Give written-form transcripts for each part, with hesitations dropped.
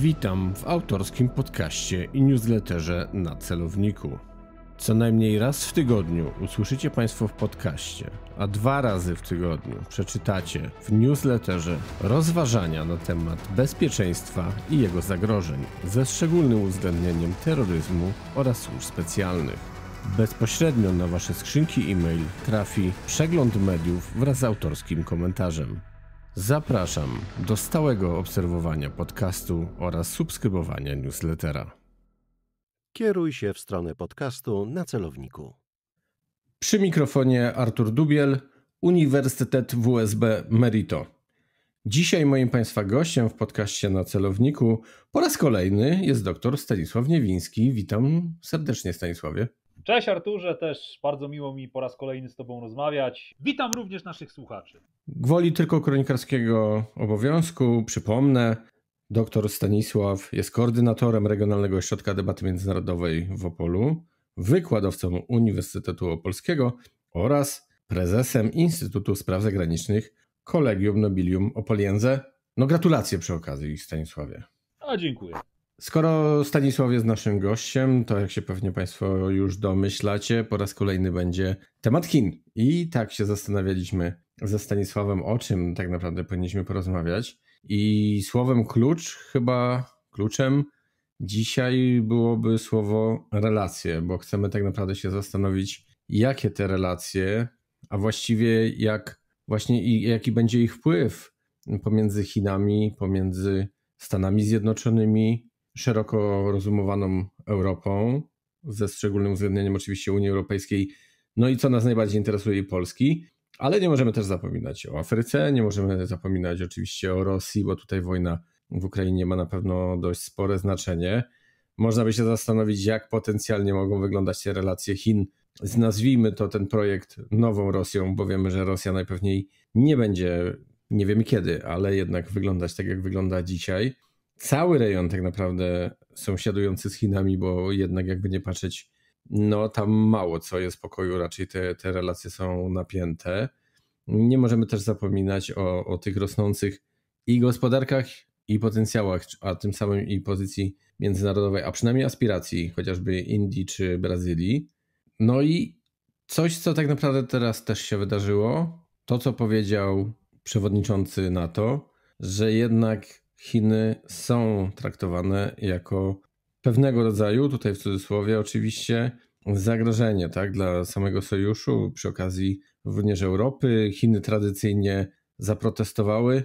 Witam w autorskim podcaście i newsletterze na celowniku. Co najmniej raz w tygodniu usłyszycie Państwo w podcaście, a 2 razy w tygodniu przeczytacie w newsletterze rozważania na temat bezpieczeństwa i jego zagrożeń, ze szczególnym uwzględnieniem terroryzmu oraz służb specjalnych. Bezpośrednio na Wasze skrzynki e-mail trafi przegląd mediów wraz z autorskim komentarzem. Zapraszam do stałego obserwowania podcastu oraz subskrybowania newslettera. Kieruj się w stronę podcastu na celowniku. Przy mikrofonie Artur Dubiel, Uniwersytet WSB Merito. Dzisiaj moim Państwa gościem w podcaście na celowniku po raz kolejny jest dr Stanisław Niewiński. Witam serdecznie, Stanisławie. Cześć Arturze, też bardzo miło mi po raz kolejny z Tobą rozmawiać. Witam również naszych słuchaczy. Gwoli tylko kronikarskiego obowiązku przypomnę, dr Stanisław jest koordynatorem Regionalnego Ośrodka Debaty Międzynarodowej w Opolu, wykładowcą Uniwersytetu Opolskiego oraz prezesem Instytutu Spraw Zagranicznych Collegium Nobilium Opoliense. Gratulacje przy okazji, Stanisławie. Dziękuję. Skoro Stanisław jest naszym gościem, to jak się pewnie Państwo już domyślacie, po raz kolejny będzie temat Chin. I tak się zastanawialiśmy ze Stanisławem, o czym tak naprawdę powinniśmy porozmawiać. I słowem kluczem dzisiaj byłoby słowo relacje, bo chcemy tak naprawdę się zastanowić, jakie te relacje, a właściwie jaki będzie ich wpływ pomiędzy Chinami, pomiędzy Stanami Zjednoczonymi, szeroko rozumowaną Europą, ze szczególnym uwzględnieniem oczywiście Unii Europejskiej, no i co nas najbardziej interesuje, Polski, ale nie możemy też zapominać o Afryce, nie możemy zapominać oczywiście o Rosji, bo tutaj wojna w Ukrainie ma na pewno dość spore znaczenie. Można by się zastanowić, jak potencjalnie mogą wyglądać te relacje Chin. Nazwijmy to ten projekt nową Rosją, bo wiemy, że Rosja najpewniej nie będzie, nie wiemy kiedy, ale jednak wyglądać tak, jak wygląda dzisiaj. Cały rejon tak naprawdę sąsiadujący z Chinami, bo jednak jakby nie patrzeć, no tam mało co jest pokoju, raczej te relacje są napięte. Nie możemy też zapominać o tych rosnących i gospodarkach, i potencjałach, a tym samym i pozycji międzynarodowej, a przynajmniej aspiracji chociażby Indii czy Brazylii. No i coś, co tak naprawdę teraz też się wydarzyło, to co powiedział przewodniczący NATO, że jednak Chiny są traktowane jako pewnego rodzaju, tutaj w cudzysłowie oczywiście, zagrożenie, tak, dla samego sojuszu, przy okazji również Europy. Chiny tradycyjnie zaprotestowały.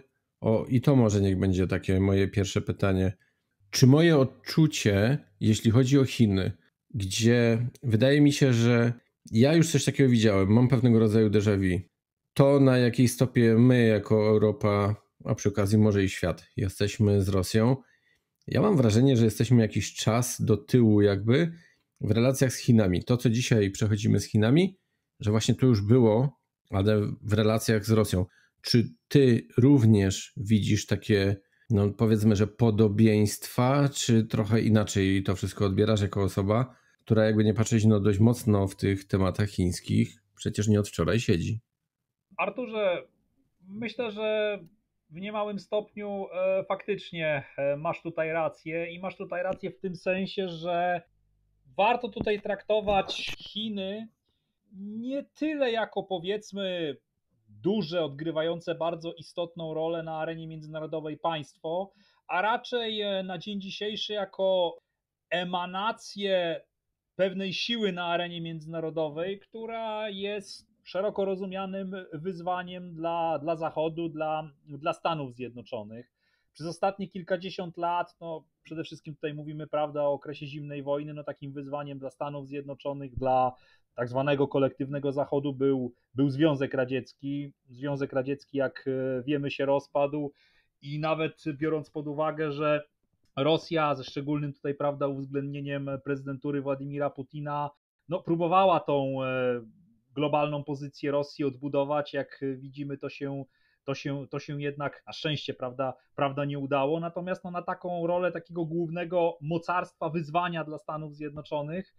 I to może niech będzie takie moje pierwsze pytanie. Czy moje odczucie, jeśli chodzi o Chiny, gdzie wydaje mi się, że ja już coś takiego widziałem, mam pewnego rodzaju déjà vu, to na jakiej stopie my jako Europa, a przy okazji może i świat, jesteśmy z Rosją. Ja mam wrażenie, że jesteśmy jakiś czas do tyłu jakby w relacjach z Chinami. To, co dzisiaj przechodzimy z Chinami, że właśnie to już było, ale w relacjach z Rosją. Czy ty również widzisz takie, no powiedzmy, że podobieństwa, czy trochę inaczej to wszystko odbierasz jako osoba, która jakby nie patrzeć, no dość mocno w tych tematach chińskich przecież nie od wczoraj siedzi? Arturze, myślę, że w niemałym stopniu faktycznie masz tutaj rację i masz tutaj rację w tym sensie, że warto tutaj traktować Chiny nie tyle jako, powiedzmy, duże, odgrywające bardzo istotną rolę na arenie międzynarodowej państwo, a raczej na dzień dzisiejszy jako emanację pewnej siły na arenie międzynarodowej, która jest szeroko rozumianym wyzwaniem dla Zachodu, dla Stanów Zjednoczonych. Przez ostatnie kilkadziesiąt lat, no przede wszystkim tutaj mówimy, prawda, o okresie zimnej wojny, no takim wyzwaniem dla Stanów Zjednoczonych, dla tak zwanego kolektywnego Zachodu był Związek Radziecki. Związek Radziecki, jak wiemy, się rozpadł i nawet biorąc pod uwagę, że Rosja ze szczególnym tutaj, prawda, uwzględnieniem prezydentury Władimira Putina, no próbowała tą globalną pozycję Rosji odbudować, jak widzimy, to się jednak na szczęście, prawda nie udało. Natomiast no, na taką rolę takiego głównego mocarstwa, wyzwania dla Stanów Zjednoczonych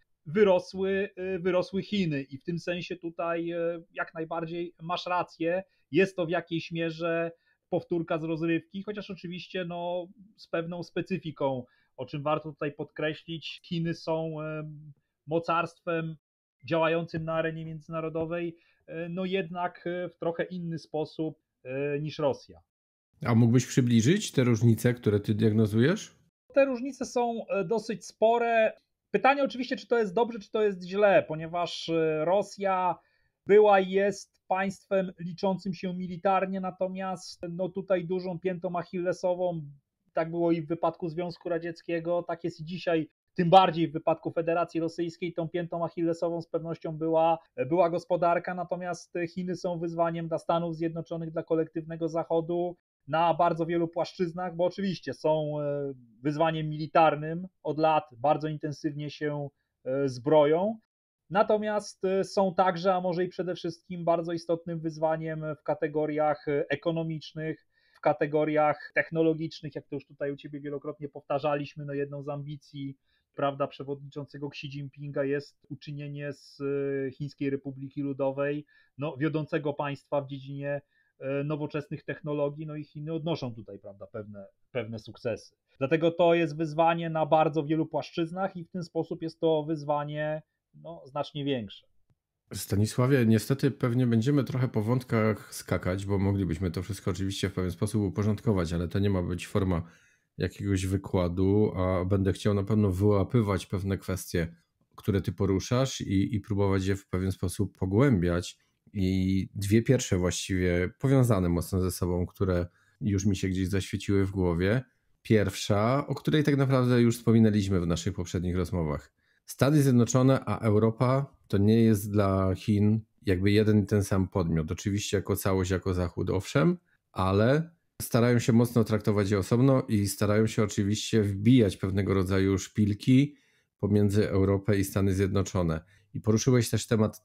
wyrosły Chiny i w tym sensie tutaj jak najbardziej masz rację, jest to w jakiejś mierze powtórka z rozrywki, chociaż oczywiście z pewną specyfiką, o czym warto tutaj podkreślić. Chiny są mocarstwem działającym na arenie międzynarodowej, jednak w trochę inny sposób niż Rosja. A mógłbyś przybliżyć te różnice, które ty diagnozujesz? Te różnice są dosyć spore. Pytanie oczywiście, czy to jest dobrze, czy to jest źle, ponieważ Rosja była i jest państwem liczącym się militarnie, natomiast tutaj dużą piętą achillesową, tak było i w wypadku Związku Radzieckiego, tak jest i dzisiaj, tym bardziej w wypadku Federacji Rosyjskiej, tą piętą achillesową z pewnością była gospodarka, natomiast Chiny są wyzwaniem dla Stanów Zjednoczonych, dla kolektywnego Zachodu na bardzo wielu płaszczyznach, bo oczywiście są wyzwaniem militarnym, od lat bardzo intensywnie się zbroją, natomiast są także, a może i przede wszystkim bardzo istotnym wyzwaniem w kategoriach ekonomicznych, w kategoriach technologicznych, jak to już tutaj u Ciebie wielokrotnie powtarzaliśmy, jedną z ambicji, prawda, przewodniczącego Xi Jinpinga jest uczynienie z Chińskiej Republiki Ludowej wiodącego państwa w dziedzinie nowoczesnych technologii, i Chiny odnoszą tutaj, prawda, pewne sukcesy. Dlatego to jest wyzwanie na bardzo wielu płaszczyznach i w ten sposób jest to wyzwanie znacznie większe. Stanisławie, niestety pewnie będziemy trochę po wątkach skakać, bo moglibyśmy to wszystko oczywiście w pewien sposób uporządkować, ale to nie ma być forma jakiegoś wykładu, a będę chciał na pewno wyłapywać pewne kwestie, które ty poruszasz i próbować je w pewien sposób pogłębiać. I dwie pierwsze właściwie powiązane mocno ze sobą, które już mi się gdzieś zaświeciły w głowie. Pierwsza, o której tak naprawdę już wspominaliśmy w naszych poprzednich rozmowach. Stany Zjednoczone a Europa to nie jest dla Chin jakby jeden i ten sam podmiot. Oczywiście jako całość, jako Zachód, owszem, ale starają się mocno traktować je osobno i starają się oczywiście wbijać pewnego rodzaju szpilki pomiędzy Europę i Stany Zjednoczone. I poruszyłeś też temat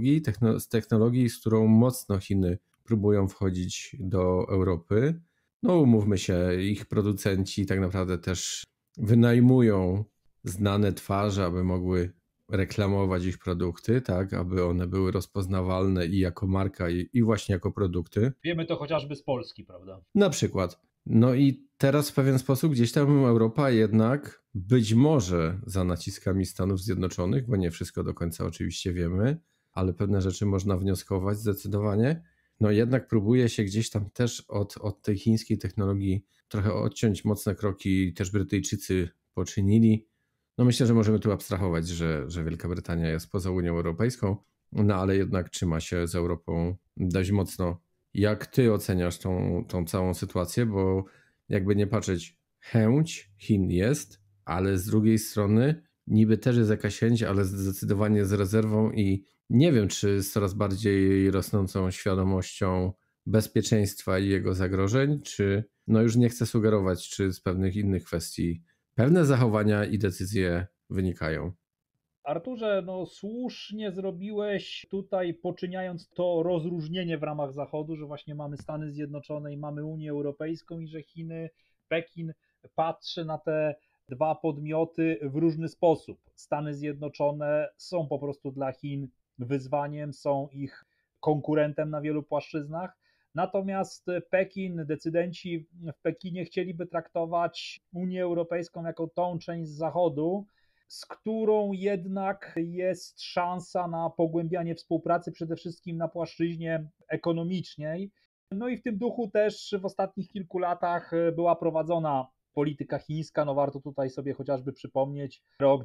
technologii, z którą mocno Chiny próbują wchodzić do Europy. Umówmy się, ich producenci tak naprawdę też wynajmują znane twarze, aby mogły reklamować ich produkty, tak, aby one były rozpoznawalne i jako marka, i właśnie jako produkty. Wiemy to chociażby z Polski, prawda? Na przykład. I teraz w pewien sposób gdzieś tam Europa jednak być może za naciskami Stanów Zjednoczonych, bo nie wszystko do końca oczywiście wiemy, ale pewne rzeczy można wnioskować zdecydowanie. Jednak próbuje się gdzieś tam też od tej chińskiej technologii trochę odciąć. Mocne kroki też Brytyjczycy poczynili. Myślę, że możemy tu abstrahować, że Wielka Brytania jest poza Unią Europejską, ale jednak trzyma się z Europą dość mocno. Jak ty oceniasz tą całą sytuację? Bo jakby nie patrzeć, chęć Chin jest, ale z drugiej strony niby też jest jakaś chęć, ale zdecydowanie z rezerwą i nie wiem, czy z coraz bardziej rosnącą świadomością bezpieczeństwa i jego zagrożeń, czy już nie chcę sugerować, czy z pewnych innych kwestii pewne zachowania i decyzje wynikają. Arturze, słusznie zrobiłeś tutaj, poczyniając to rozróżnienie w ramach Zachodu, że właśnie mamy Stany Zjednoczone i mamy Unię Europejską i że Chiny, Pekin patrzy na te dwa podmioty w różny sposób. Stany Zjednoczone są po prostu dla Chin wyzwaniem, są ich konkurentem na wielu płaszczyznach. Natomiast Pekin, decydenci w Pekinie chcieliby traktować Unię Europejską jako tą część Zachodu, z którą jednak jest szansa na pogłębianie współpracy, przede wszystkim na płaszczyźnie ekonomicznej. I w tym duchu też w ostatnich kilku latach była prowadzona polityka chińska. Warto tutaj sobie chociażby przypomnieć rok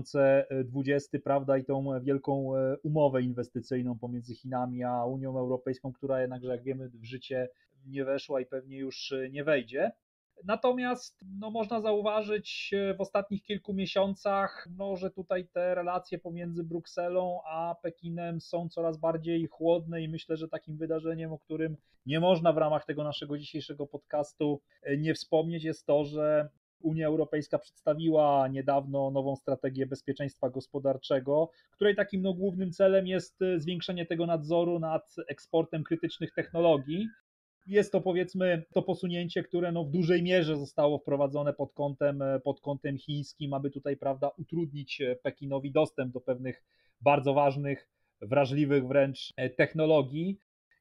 2020, prawda, i tą wielką umowę inwestycyjną pomiędzy Chinami a Unią Europejską, która jednakże, jak wiemy, w życie nie weszła i pewnie już nie wejdzie. Natomiast można zauważyć w ostatnich kilku miesiącach, że tutaj te relacje pomiędzy Brukselą a Pekinem są coraz bardziej chłodne i myślę, że takim wydarzeniem, o którym nie można w ramach tego naszego dzisiejszego podcastu nie wspomnieć, jest to, że Unia Europejska przedstawiła niedawno nową strategię bezpieczeństwa gospodarczego, której takim głównym celem jest zwiększenie tego nadzoru nad eksportem krytycznych technologii. Jest to, powiedzmy, to posunięcie, które w dużej mierze zostało wprowadzone pod kątem chińskim, aby tutaj, prawda, utrudnić Pekinowi dostęp do pewnych bardzo ważnych, wrażliwych wręcz technologii.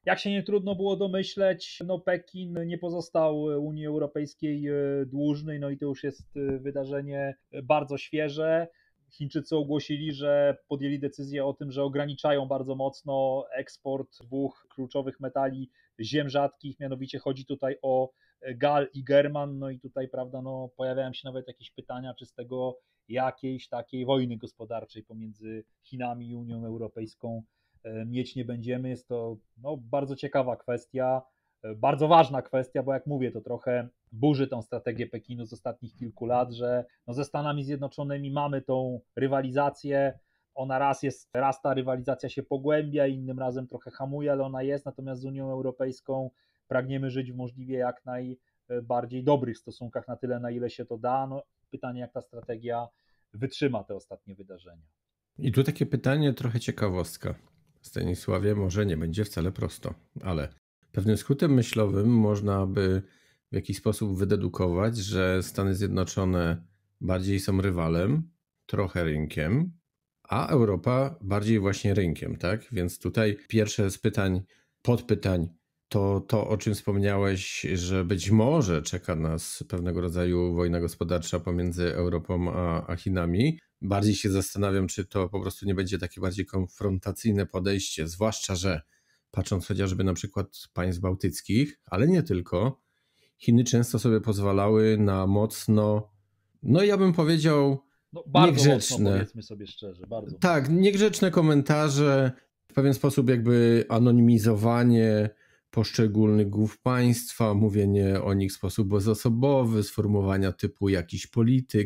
Jak się nie trudno było domyśleć, no Pekin nie pozostał Unii Europejskiej dłużny, no i to już jest wydarzenie bardzo świeże. Chińczycy ogłosili, że podjęli decyzję o tym, że ograniczają bardzo mocno eksport dwóch kluczowych metali ziem rzadkich, mianowicie chodzi tutaj o gal i german, no i tutaj, prawda, no pojawiają się nawet jakieś pytania, czy z tego jakiejś takiej wojny gospodarczej pomiędzy Chinami i Unią Europejską mieć nie będziemy. Jest to no, bardzo ciekawa kwestia, bardzo ważna kwestia, bo jak mówię, to trochę burzy tą strategię Pekinu z ostatnich kilku lat, że no ze Stanami Zjednoczonymi mamy tą rywalizację, ona raz ta rywalizacja się pogłębia, innym razem trochę hamuje, ale ona jest, natomiast z Unią Europejską pragniemy żyć w możliwie jak najbardziej dobrych stosunkach, na tyle, na ile się to da. No, pytanie, jak ta strategia wytrzyma te ostatnie wydarzenia. I tu takie pytanie, trochę ciekawostka. Stanisławie, może nie będzie wcale prosto, ale pewnym skrótem myślowym można by w jakiś sposób wydedukować, że Stany Zjednoczone bardziej są rywalem, trochę rynkiem, a Europa bardziej właśnie rynkiem, tak? Więc tutaj pierwsze z pytań, podpytań to, o czym wspomniałeś, że być może czeka nas pewnego rodzaju wojna gospodarcza pomiędzy Europą a Chinami. Bardziej się zastanawiam, czy to po prostu nie będzie takie bardziej konfrontacyjne podejście, zwłaszcza, że patrząc chociażby na przykład państw bałtyckich, ale nie tylko, Chiny często sobie pozwalały na mocno, no ja bym powiedział, no, bardzo niegrzeczne. Mocno, powiedzmy sobie szczerze, bardzo. Tak, niegrzeczne komentarze, w pewien sposób jakby anonimizowanie poszczególnych głów państwa, mówienie o nich w sposób bezosobowy, sformułowania typu jakiś polityk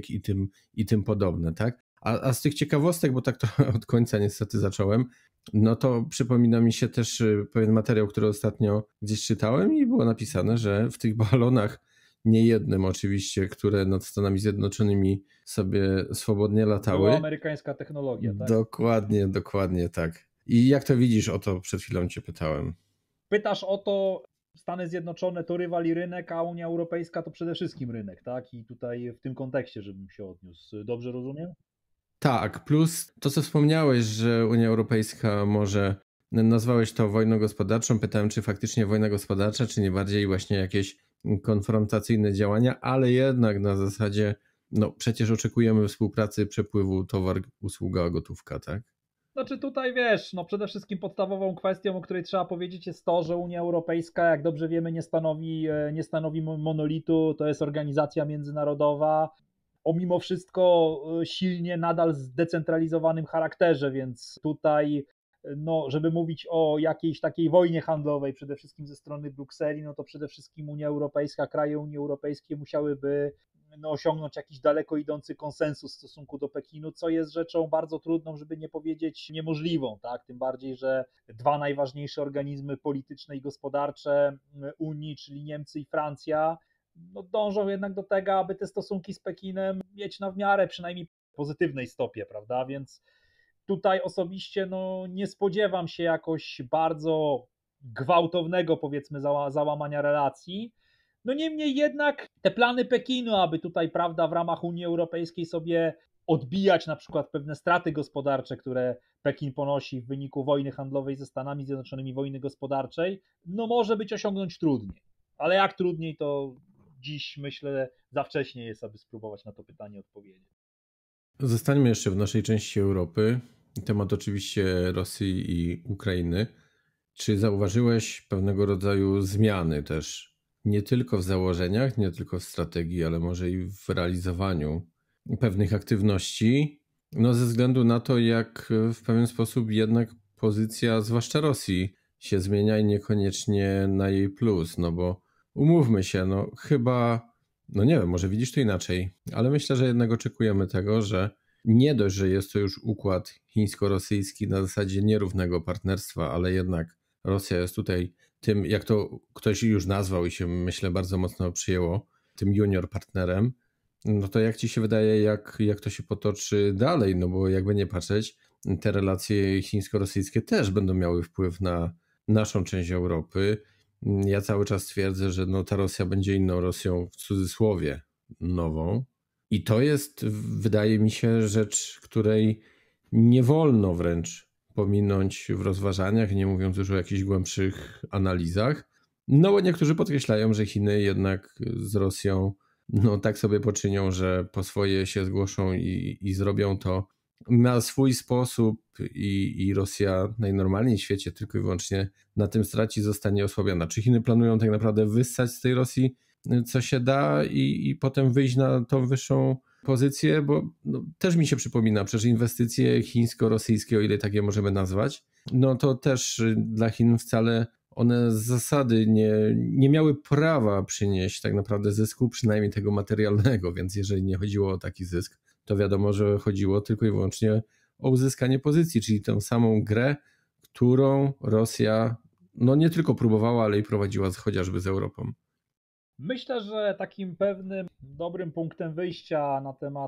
i tym podobne, tak? A z tych ciekawostek, bo tak trochę od końca niestety zacząłem, no to przypomina mi się też pewien materiał, który ostatnio gdzieś czytałem i było napisane, że w tych balonach, nie jednym oczywiście, które nad Stanami Zjednoczonymi sobie swobodnie latały. Była amerykańska technologia, tak? Dokładnie tak. I jak to widzisz, o to przed chwilą cię pytałem. Pytasz o to, Stany Zjednoczone to rywal i rynek, a Unia Europejska to przede wszystkim rynek, tak? I tutaj w tym kontekście, żebym się odniósł. Dobrze rozumiem? Tak, plus to, co wspomniałeś, że Unia Europejska może, nazwałeś to wojną gospodarczą, pytałem, czy faktycznie wojna gospodarcza, czy nie bardziej właśnie jakieś konfrontacyjne działania, ale jednak na zasadzie, no przecież oczekujemy współpracy, przepływu towar, usługa, gotówka, tak? Znaczy tutaj wiesz, no przede wszystkim podstawową kwestią, o której trzeba powiedzieć, jest to, że Unia Europejska, jak dobrze wiemy, nie stanowi monolitu, to jest organizacja międzynarodowa, o mimo wszystko silnie nadal zdecentralizowanym charakterze, więc tutaj, no, żeby mówić o jakiejś takiej wojnie handlowej, przede wszystkim ze strony Brukseli, no to przede wszystkim Unia Europejska, kraje Unii Europejskiej musiałyby no, osiągnąć jakiś daleko idący konsensus w stosunku do Pekinu, co jest rzeczą bardzo trudną, żeby nie powiedzieć niemożliwą, tak? Tym bardziej, że dwa najważniejsze organizmy polityczne i gospodarcze Unii, czyli Niemcy i Francja, no, dążą jednak do tego, aby te stosunki z Pekinem mieć na w miarę przynajmniej pozytywnej stopie, prawda? Więc tutaj osobiście no, nie spodziewam się jakoś bardzo gwałtownego, powiedzmy, załamania relacji. No niemniej jednak te plany Pekinu, aby tutaj, prawda, w ramach Unii Europejskiej sobie odbijać na przykład pewne straty gospodarcze, które Pekin ponosi w wyniku wojny handlowej ze Stanami Zjednoczonymi, wojny gospodarczej, no może być osiągnąć trudniej. Ale jak trudniej, to dziś myślę za wcześnie jest, aby spróbować na to pytanie odpowiedzieć. Zostańmy jeszcze w naszej części Europy. Temat oczywiście Rosji i Ukrainy. Czy zauważyłeś pewnego rodzaju zmiany też? Nie tylko w założeniach, nie tylko w strategii, ale może i w realizowaniu pewnych aktywności. No ze względu na to, jak w pewien sposób jednak pozycja, zwłaszcza Rosji, się zmienia i niekoniecznie na jej plus. No bo umówmy się, no chyba, no nie wiem, może widzisz to inaczej, ale myślę, że jednak oczekujemy tego, że nie dość, że jest to już układ chińsko-rosyjski na zasadzie nierównego partnerstwa, ale jednak Rosja jest tutaj tym, jak to ktoś już nazwał i się myślę bardzo mocno przyjęło, tym junior partnerem, no to jak ci się wydaje, jak to się potoczy dalej, no bo jakby nie patrzeć, te relacje chińsko-rosyjskie też będą miały wpływ na naszą część Europy. Ja cały czas twierdzę, że no ta Rosja będzie inną Rosją, w cudzysłowie, nową. I to jest, wydaje mi się, rzecz, której nie wolno wręcz pominąć w rozważaniach, nie mówiąc już o jakichś głębszych analizach. No bo niektórzy podkreślają, że Chiny jednak z Rosją tak sobie poczynią, że po swoje się zgłoszą i zrobią to na swój sposób i Rosja najnormalniej w świecie tylko i wyłącznie na tym straci, zostanie osłabiona. Czy Chiny planują tak naprawdę wyssać z tej Rosji co się da i potem wyjść na tą wyższą pozycję, bo też mi się przypomina, przecież inwestycje chińsko-rosyjskie, o ile takie możemy nazwać, to też dla Chin wcale one z zasady nie miały prawa przynieść tak naprawdę zysku, przynajmniej tego materialnego, więc jeżeli nie chodziło o taki zysk, to wiadomo, że chodziło tylko i wyłącznie o uzyskanie pozycji, czyli tę samą grę, którą Rosja nie tylko próbowała, ale i prowadziła chociażby z Europą. Myślę, że takim pewnym dobrym punktem wyjścia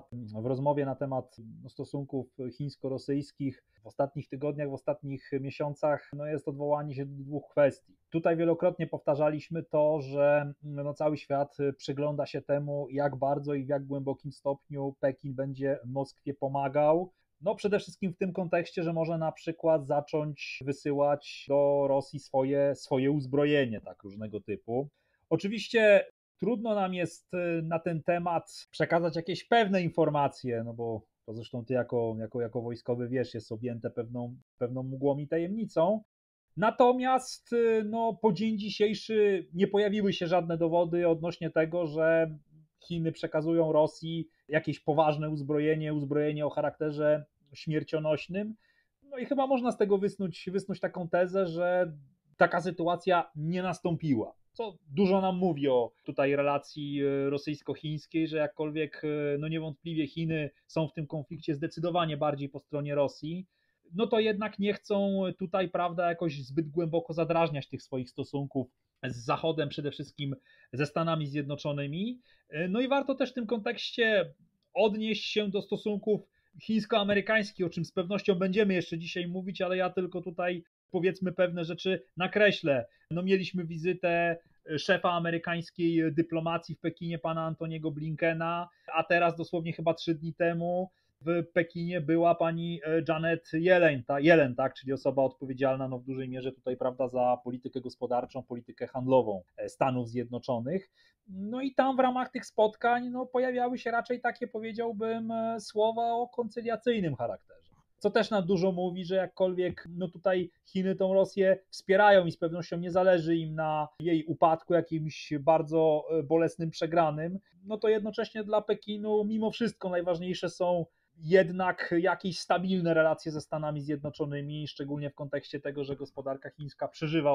w rozmowie na temat stosunków chińsko-rosyjskich w ostatnich tygodniach, w ostatnich miesiącach jest odwołanie się do dwóch kwestii. Tutaj wielokrotnie powtarzaliśmy to, że cały świat przygląda się temu, jak bardzo i w jak głębokim stopniu Pekin będzie Moskwie pomagał. Przede wszystkim w tym kontekście, że może na przykład zacząć wysyłać do Rosji swoje uzbrojenie, tak, różnego typu. Oczywiście trudno nam jest na ten temat przekazać jakieś pewne informacje, bo to zresztą ty jako wojskowy wiesz, jest objęte pewną mgłą i tajemnicą. Natomiast po dzień dzisiejszy nie pojawiły się żadne dowody odnośnie tego, że Chiny przekazują Rosji jakieś poważne uzbrojenie o charakterze śmiercionośnym. I chyba można z tego wysnuć taką tezę, że taka sytuacja nie nastąpiła. Co dużo nam mówi o tutaj relacji rosyjsko-chińskiej, że jakkolwiek niewątpliwie Chiny są w tym konflikcie zdecydowanie bardziej po stronie Rosji, to jednak nie chcą tutaj, prawda, jakoś zbyt głęboko zadrażniać tych swoich stosunków z Zachodem, przede wszystkim ze Stanami Zjednoczonymi. I warto też w tym kontekście odnieść się do stosunków chińsko-amerykańskich, o czym z pewnością będziemy jeszcze dzisiaj mówić, ale ja tylko tutaj powiedzmy pewne rzeczy nakreślę. Mieliśmy wizytę szefa amerykańskiej dyplomacji w Pekinie, pana Antoniego Blinkena, a teraz dosłownie chyba 3 dni temu w Pekinie była pani Janet Yellen, tak, czyli osoba odpowiedzialna w dużej mierze tutaj, prawda, za politykę gospodarczą, politykę handlową Stanów Zjednoczonych. I tam w ramach tych spotkań pojawiały się raczej takie, powiedziałbym, słowa o koncyliacyjnym charakterze. Co też nam dużo mówi, że jakkolwiek tutaj Chiny tą Rosję wspierają i z pewnością nie zależy im na jej upadku jakimś bardzo bolesnym, przegranym, to jednocześnie dla Pekinu mimo wszystko najważniejsze są jednak jakieś stabilne relacje ze Stanami Zjednoczonymi, szczególnie w kontekście tego, że gospodarka chińska przeżywa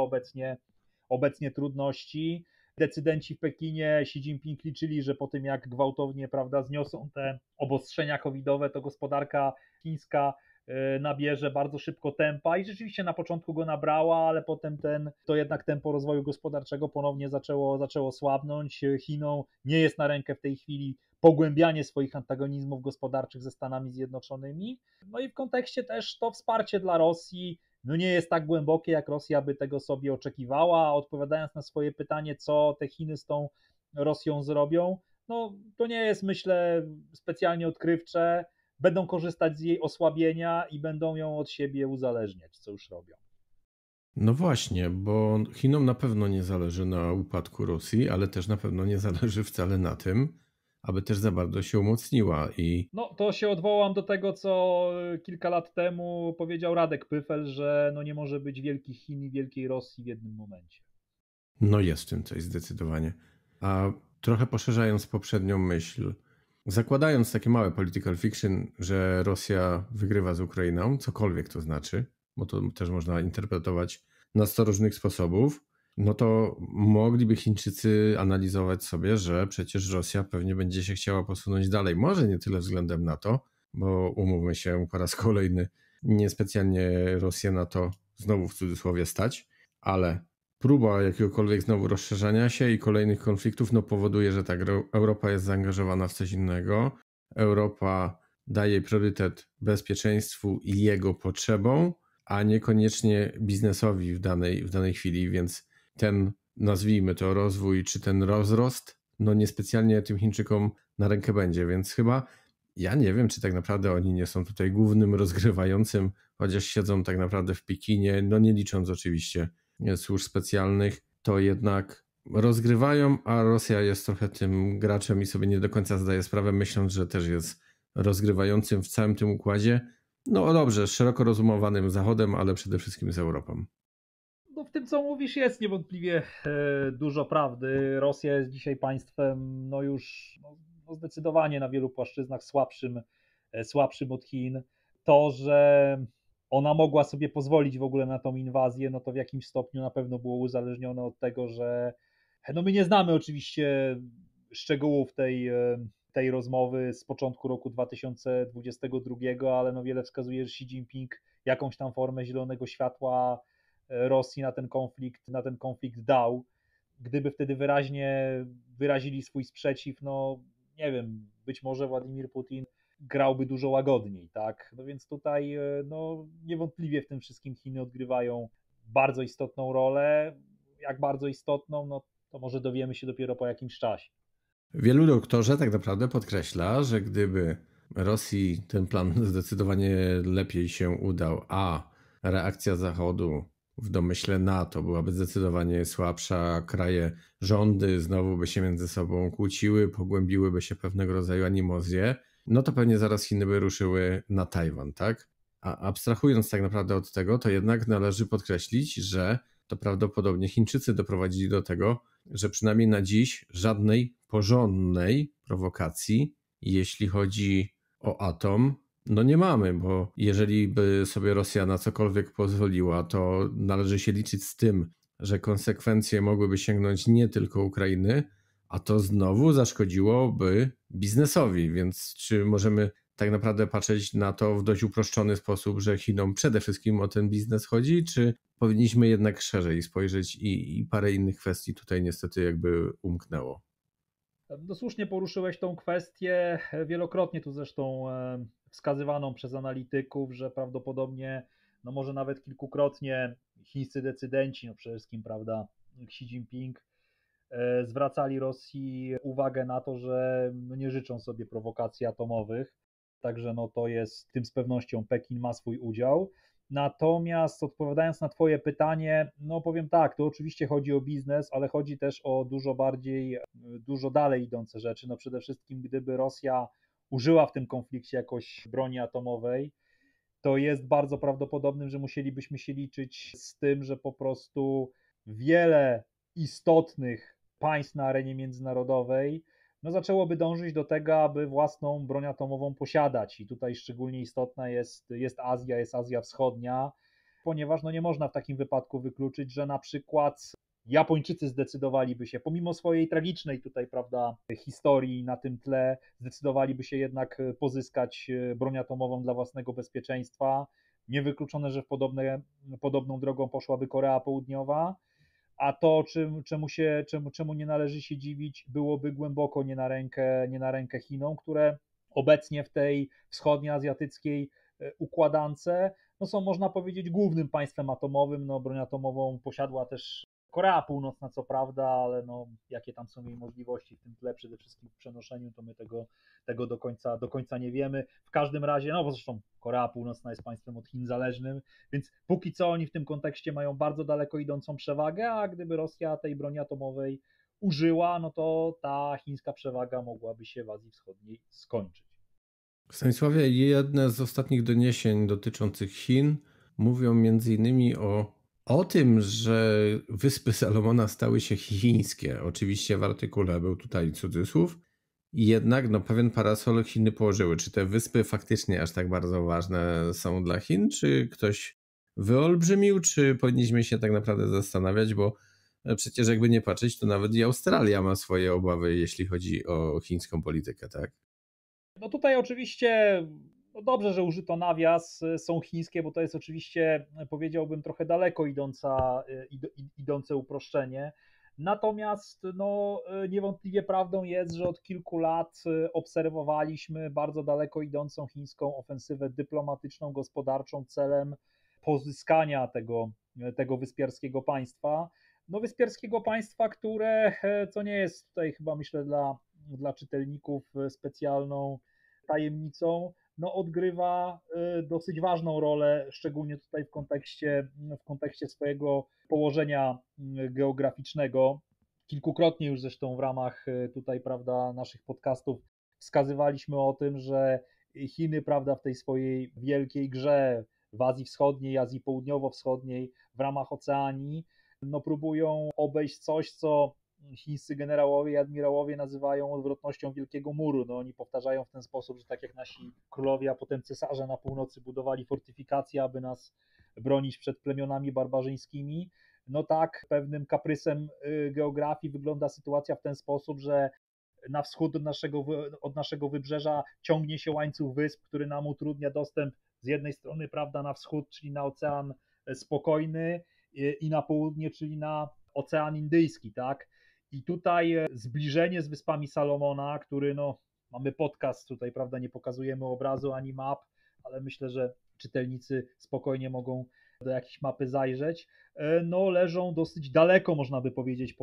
obecnie trudności. Decydenci w Pekinie, Xi Jinping, liczyli, że po tym jak gwałtownie, prawda, zniosą te obostrzenia covidowe, to gospodarka chińska nabierze bardzo szybko tempa i rzeczywiście na początku go nabrała, ale potem to jednak tempo rozwoju gospodarczego ponownie zaczęło słabnąć. Chinom nie jest na rękę w tej chwili pogłębianie swoich antagonizmów gospodarczych ze Stanami Zjednoczonymi. I w kontekście też to wsparcie dla Rosji nie jest tak głębokie, jak Rosja by tego sobie oczekiwała. Odpowiadając na swoje pytanie, co te Chiny z tą Rosją zrobią, to nie jest, myślę, specjalnie odkrywcze. Będą korzystać z jej osłabienia i będą ją od siebie uzależniać, co już robią. No właśnie, bo Chinom na pewno nie zależy na upadku Rosji, ale też na pewno nie zależy wcale na tym, aby też za bardzo się umocniła. To się odwołam do tego, co kilka lat temu powiedział Radek Pyfel, że nie może być wielkich Chin i wielkiej Rosji w jednym momencie. Jest w tym coś zdecydowanie. A trochę poszerzając poprzednią myśl, zakładając takie małe political fiction, że Rosja wygrywa z Ukrainą, cokolwiek to znaczy, bo to też można interpretować na 100 różnych sposobów, to mogliby Chińczycy analizować sobie, że przecież Rosja pewnie będzie się chciała posunąć dalej. Może nie tyle względem na to, bo umówmy się po raz kolejny, niespecjalnie Rosję na to znowu w cudzysłowie stać, ale próba jakiegokolwiek znowu rozszerzania się i kolejnych konfliktów powoduje, że tak, Europa jest zaangażowana w coś innego. Europa daje priorytet bezpieczeństwu i jego potrzebom, a niekoniecznie biznesowi w danej chwili, więc ten, nazwijmy to, rozwój czy ten rozrost, niespecjalnie tym Chińczykom na rękę będzie, więc chyba ja nie wiem, czy tak naprawdę oni nie są tutaj głównym rozgrywającym chociaż siedzą tak naprawdę w Pekinie, no nie licząc oczywiście służb specjalnych, to jednak rozgrywają, a Rosja jest trochę tym graczem i sobie nie do końca zdaje sprawę, myśląc, że też jest rozgrywającym w całym tym układzie. No dobrze, szeroko rozumowanym Zachodem, ale przede wszystkim z Europą. No w tym, co mówisz, jest niewątpliwie dużo prawdy. Rosja jest dzisiaj państwem już zdecydowanie na wielu płaszczyznach słabszym od Chin. To, że ona mogła sobie pozwolić w ogóle na tą inwazję, no to w jakimś stopniu na pewno było uzależnione od tego, że my nie znamy oczywiście szczegółów tej rozmowy z początku roku 2022, ale no wiele wskazuje, że Xi Jinping jakąś tam formę zielonego światła Rosji na ten konflikt dał. Gdyby wtedy wyraźnie wyrazili swój sprzeciw, no nie wiem, być może Władimir Putin grałby dużo łagodniej, tak? No więc tutaj niewątpliwie w tym wszystkim Chiny odgrywają bardzo istotną rolę. Jak bardzo istotną, no to może dowiemy się dopiero po jakimś czasie. Wielu doktorze tak naprawdę podkreśla, że gdyby Rosji ten plan zdecydowanie lepiej się udał, a reakcja Zachodu w domyśle NATO byłaby zdecydowanie słabsza, kraje, rządy znowu by się między sobą kłóciły, pogłębiłyby się pewnego rodzaju animozje, no to pewnie zaraz Chiny by ruszyły na Tajwan, tak? A abstrahując tak naprawdę od tego, to jednak należy podkreślić, że to prawdopodobnie Chińczycy doprowadzili do tego, że przynajmniej na dziś żadnej porządnej prowokacji, jeśli chodzi o atom, no nie mamy, bo jeżeli by sobie Rosja na cokolwiek pozwoliła, to należy się liczyć z tym, że konsekwencje mogłyby sięgnąć nie tylko Ukrainy, a to znowu zaszkodziłoby biznesowi, więc czy możemy tak naprawdę patrzeć na to w dość uproszczony sposób, że Chinom przede wszystkim o ten biznes chodzi, czy powinniśmy jednak szerzej spojrzeć i parę innych kwestii tutaj niestety jakby umknęło? No słusznie poruszyłeś tą kwestię, wielokrotnie tu zresztą wskazywaną przez analityków, że prawdopodobnie, no może nawet kilkukrotnie chińscy decydenci, no przede wszystkim, prawda, Xi Jinping, zwracali Rosji uwagę na to, że no nie życzą sobie prowokacji atomowych, także no to jest, w tym z pewnością Pekin ma swój udział. Natomiast odpowiadając na Twoje pytanie, no powiem tak, to oczywiście chodzi o biznes, ale chodzi też o dużo dalej idące rzeczy. No przede wszystkim, gdyby Rosja użyła w tym konflikcie jakoś broni atomowej, to jest bardzo prawdopodobnym, że musielibyśmy się liczyć z tym, że po prostu wiele istotnych państw na arenie międzynarodowej no zaczęłoby dążyć do tego, aby własną broń atomową posiadać. I tutaj szczególnie istotna jest Azja Wschodnia, ponieważ no nie można w takim wypadku wykluczyć, że na przykład Japończycy zdecydowaliby się, pomimo swojej tragicznej tutaj, prawda, historii na tym tle, zdecydowaliby się jednak pozyskać broń atomową dla własnego bezpieczeństwa. Niewykluczone, że podobną drogą poszłaby Korea Południowa, a to, czemu nie należy się dziwić, byłoby głęboko nie na rękę Chinom, które obecnie w tej wschodnioazjatyckiej układance no są, można powiedzieć, głównym państwem atomowym. No, broń atomową posiadła też Korea Północna, co prawda, ale no, jakie tam są jej możliwości w tym tle, przede wszystkim w przenoszeniu, to my tego do końca nie wiemy. W każdym razie, no bo zresztą Korea Północna jest państwem od Chin zależnym, więc póki co oni w tym kontekście mają bardzo daleko idącą przewagę, a gdyby Rosja tej broni atomowej użyła, no to ta chińska przewaga mogłaby się w Azji Wschodniej skończyć. Stanisławie, jedne z ostatnich doniesień dotyczących Chin mówią m.in. o tym, że Wyspy Salomona stały się chińskie. Oczywiście w artykule był tutaj cudzysłów. I jednak no, pewien parasol Chiny położyły. Czy te wyspy faktycznie aż tak bardzo ważne są dla Chin? Czy ktoś wyolbrzymił? Czy powinniśmy się tak naprawdę zastanawiać? Bo przecież jakby nie patrzeć, to nawet i Australia ma swoje obawy, jeśli chodzi o chińską politykę, tak? No tutaj oczywiście no dobrze, że użyto nawias, są chińskie, bo to jest oczywiście, powiedziałbym, trochę daleko idące uproszczenie. Natomiast no, niewątpliwie prawdą jest, że od kilku lat obserwowaliśmy bardzo daleko idącą chińską ofensywę dyplomatyczną, gospodarczą celem pozyskania tego wyspiarskiego państwa. No wyspiarskiego państwa, które, co nie jest tutaj chyba myślę dla czytelników specjalną tajemnicą, no odgrywa dosyć ważną rolę, szczególnie tutaj w kontekście swojego położenia geograficznego. Kilkukrotnie już zresztą w ramach tutaj, prawda, naszych podcastów wskazywaliśmy o tym, że Chiny, prawda, w tej swojej wielkiej grze w Azji Wschodniej, Azji Południowo-Wschodniej, w ramach Oceanii, no próbują obejść coś, co chińscy generałowie i admirałowie nazywają odwrotnością Wielkiego Muru. No, oni powtarzają w ten sposób, że tak jak nasi królowie, a potem cesarze na północy budowali fortyfikacje, aby nas bronić przed plemionami barbarzyńskimi, no tak, pewnym kaprysem geografii wygląda sytuacja w ten sposób, że na wschód od naszego wybrzeża ciągnie się łańcuch wysp, który nam utrudnia dostęp z jednej strony, prawda, na wschód, czyli na Ocean Spokojny, i na południe, czyli na Ocean Indyjski, tak? I tutaj zbliżenie z Wyspami Salomona, który, no, mamy podcast tutaj, prawda, nie pokazujemy obrazu ani map, ale myślę, że czytelnicy spokojnie mogą do jakiejś mapy zajrzeć, no leżą dosyć daleko, można by powiedzieć,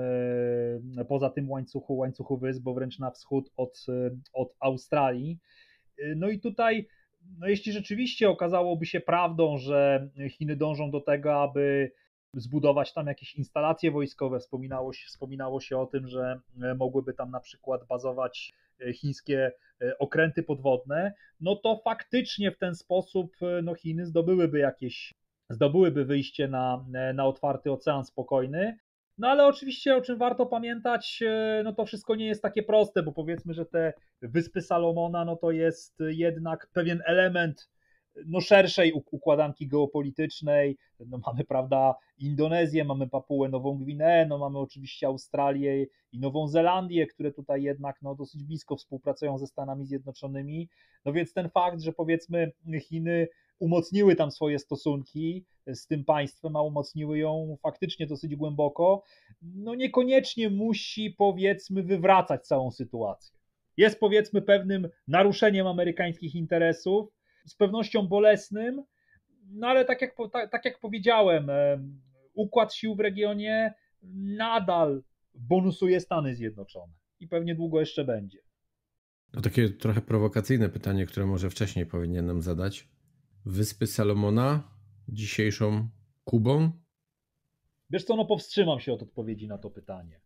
poza tym łańcuchu wysp, bo wręcz na wschód od Australii. No i tutaj, no jeśli rzeczywiście okazałoby się prawdą, że Chiny dążą do tego, aby zbudować tam jakieś instalacje wojskowe, wspominało się o tym, że mogłyby tam na przykład bazować chińskie okręty podwodne, no to faktycznie w ten sposób, no, Chiny zdobyłyby wyjście na otwarty Ocean Spokojny. No ale oczywiście, o czym warto pamiętać, no to wszystko nie jest takie proste, bo powiedzmy, że te Wyspy Salomona, no to jest jednak pewien element, no, szerszej układanki geopolitycznej. No mamy, prawda, Indonezję, mamy Papułę Nową Gwineę, no mamy oczywiście Australię i Nową Zelandię, które tutaj jednak, no, dosyć blisko współpracują ze Stanami Zjednoczonymi. No więc ten fakt, że powiedzmy Chiny umocniły tam swoje stosunki z tym państwem, a umocniły ją faktycznie dosyć głęboko, no niekoniecznie musi, powiedzmy, wywracać całą sytuację. Jest, powiedzmy, pewnym naruszeniem amerykańskich interesów, z pewnością bolesnym, no ale tak jak powiedziałem, układ sił w regionie nadal bonusuje Stany Zjednoczone i pewnie długo jeszcze będzie. To takie trochę prowokacyjne pytanie, które może wcześniej powinienem zadać. Wyspy Salomona dzisiejszą Kubą? Wiesz co, no powstrzymam się od odpowiedzi na to pytanie.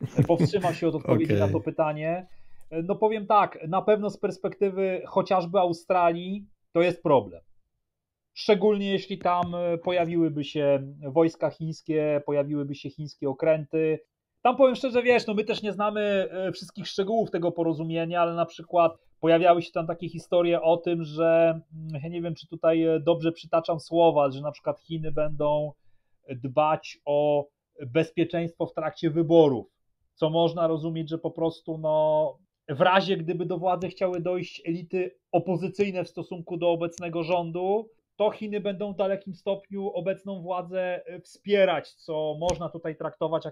Okay. Na to pytanie. No powiem tak, na pewno z perspektywy chociażby Australii to jest problem. Szczególnie jeśli tam pojawiłyby się wojska chińskie, pojawiłyby się chińskie okręty. Tam, powiem szczerze, wiesz, no my też nie znamy wszystkich szczegółów tego porozumienia, ale na przykład pojawiały się tam takie historie o tym, że, ja nie wiem, czy tutaj dobrze przytaczam słowa, że na przykład Chiny będą dbać o bezpieczeństwo w trakcie wyborów, co można rozumieć, że po prostu, no, w razie gdyby do władzy chciały dojść elity opozycyjne w stosunku do obecnego rządu, to Chiny będą w dalekim stopniu obecną władzę wspierać, co można tutaj traktować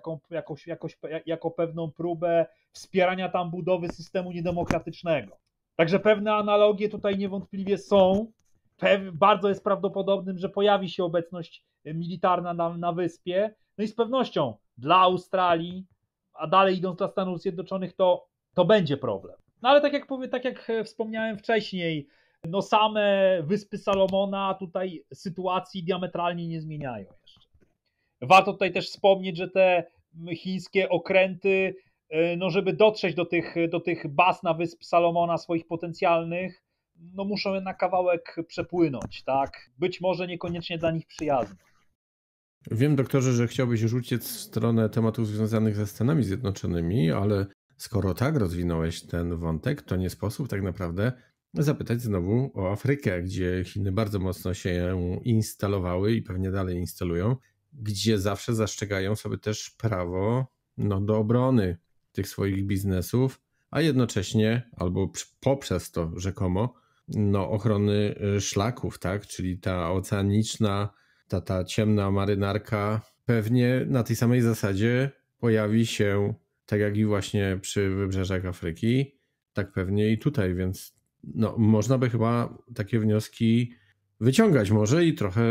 jako pewną próbę wspierania tam budowy systemu niedemokratycznego. Także pewne analogie tutaj niewątpliwie są. Bardzo jest prawdopodobnym, że pojawi się obecność militarna na wyspie. No i z pewnością dla Australii, a dalej idąc dla Stanów Zjednoczonych, to będzie problem. No ale tak jak wspomniałem wcześniej, no same Wyspy Salomona tutaj sytuacji diametralnie nie zmieniają jeszcze. Warto tutaj też wspomnieć, że te chińskie okręty, no żeby dotrzeć do tych baz na Wysp Salomona swoich potencjalnych, no muszą jednak kawałek przepłynąć, tak? Być może niekoniecznie dla nich przyjazny. Wiem, doktorze, że chciałbyś rzucić w stronę tematów związanych ze Stanami Zjednoczonymi, ale skoro tak rozwinąłeś ten wątek, to nie sposób tak naprawdę zapytać znowu o Afrykę, gdzie Chiny bardzo mocno się instalowały i pewnie dalej instalują, gdzie zawsze zastrzegają sobie też prawo, no, do obrony tych swoich biznesów, a jednocześnie, albo poprzez to rzekomo, no, ochrony szlaków, tak? Czyli ta oceaniczna, ta ciemna marynarka pewnie na tej samej zasadzie pojawi się, tak jak i właśnie przy wybrzeżach Afryki, tak pewnie i tutaj, więc no, można by chyba takie wnioski wyciągać może i trochę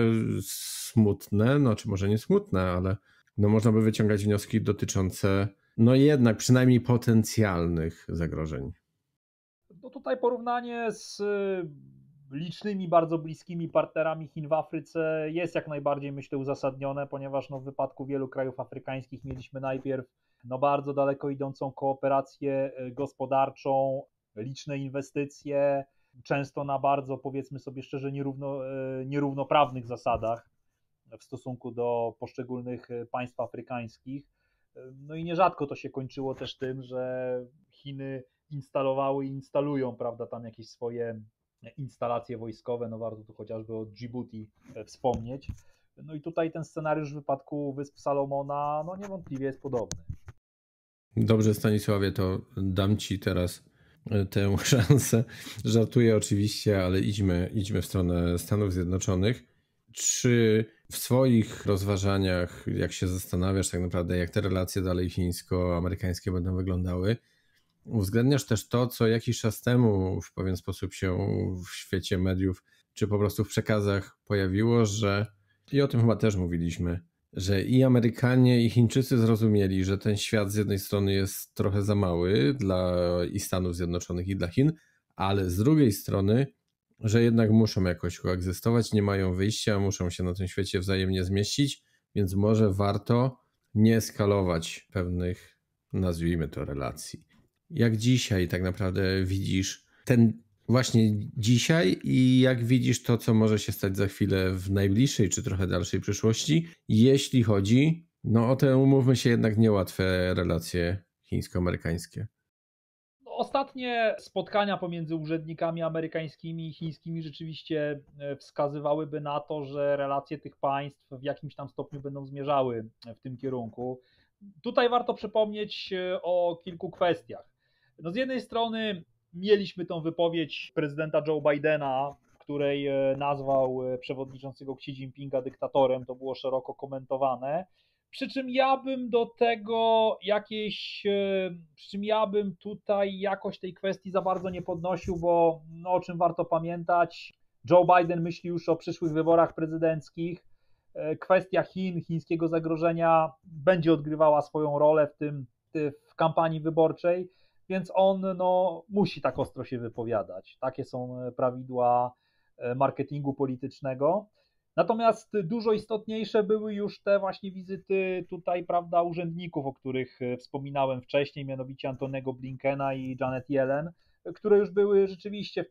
smutne, no czy może nie smutne, ale no, można by wyciągać wnioski dotyczące no jednak przynajmniej potencjalnych zagrożeń. No tutaj porównanie z licznymi, bardzo bliskimi partnerami Chin w Afryce jest jak najbardziej, myślę, uzasadnione, ponieważ w wypadku wielu krajów afrykańskich mieliśmy najpierw bardzo daleko idącą kooperację gospodarczą, liczne inwestycje, często na bardzo, powiedzmy sobie szczerze, nierównoprawnych zasadach w stosunku do poszczególnych państw afrykańskich. No i nierzadko to się kończyło też tym, że Chiny instalowały i instalują, prawda, tam jakieś swoje instalacje wojskowe, warto tu chociażby o Djibouti wspomnieć. No i tutaj ten scenariusz w wypadku Wysp Salomona, niewątpliwie jest podobny. Dobrze, Stanisławie, to dam Ci teraz tę szansę. Żartuję oczywiście, ale idźmy w stronę Stanów Zjednoczonych. Czy w swoich rozważaniach, jak się zastanawiasz tak naprawdę, jak te relacje dalej chińsko-amerykańskie będą wyglądały, uwzględniasz też to, co jakiś czas temu w pewien sposób się w świecie mediów, czy po prostu w przekazach pojawiło, że, i o tym chyba też mówiliśmy, że i Amerykanie, i Chińczycy zrozumieli, że ten świat z jednej strony jest trochę za mały dla i Stanów Zjednoczonych, i dla Chin, ale z drugiej strony, że jednak muszą jakoś koegzystować, nie mają wyjścia, muszą się na tym świecie wzajemnie zmieścić, więc może warto nie eskalować pewnych, nazwijmy to, relacji. Jak dzisiaj tak naprawdę widzisz ten właśnie dzisiaj i jak widzisz to, co może się stać za chwilę w najbliższej czy trochę dalszej przyszłości, jeśli chodzi o te, umówmy się, jednak niełatwe relacje chińsko-amerykańskie? Ostatnie spotkania pomiędzy urzędnikami amerykańskimi i chińskimi rzeczywiście wskazywałyby na to, że relacje tych państw w jakimś tam stopniu będą zmierzały w tym kierunku. Tutaj warto przypomnieć o kilku kwestiach. Z jednej strony mieliśmy tą wypowiedź prezydenta Joe Bidena, w której nazwał przewodniczącego Xi Jinpinga dyktatorem, to było szeroko komentowane. Przy czym ja bym tutaj jakoś tej kwestii za bardzo nie podnosił, bo o czym warto pamiętać, Joe Biden myśli już o przyszłych wyborach prezydenckich. Kwestia Chin, chińskiego zagrożenia będzie odgrywała swoją rolę w kampanii wyborczej, więc on musi tak ostro się wypowiadać. Takie są prawidła marketingu politycznego. Natomiast dużo istotniejsze były już te właśnie wizyty tutaj, prawda, urzędników, o których wspominałem wcześniej, mianowicie Antonego Blinkena i Janet Yellen, które już były rzeczywiście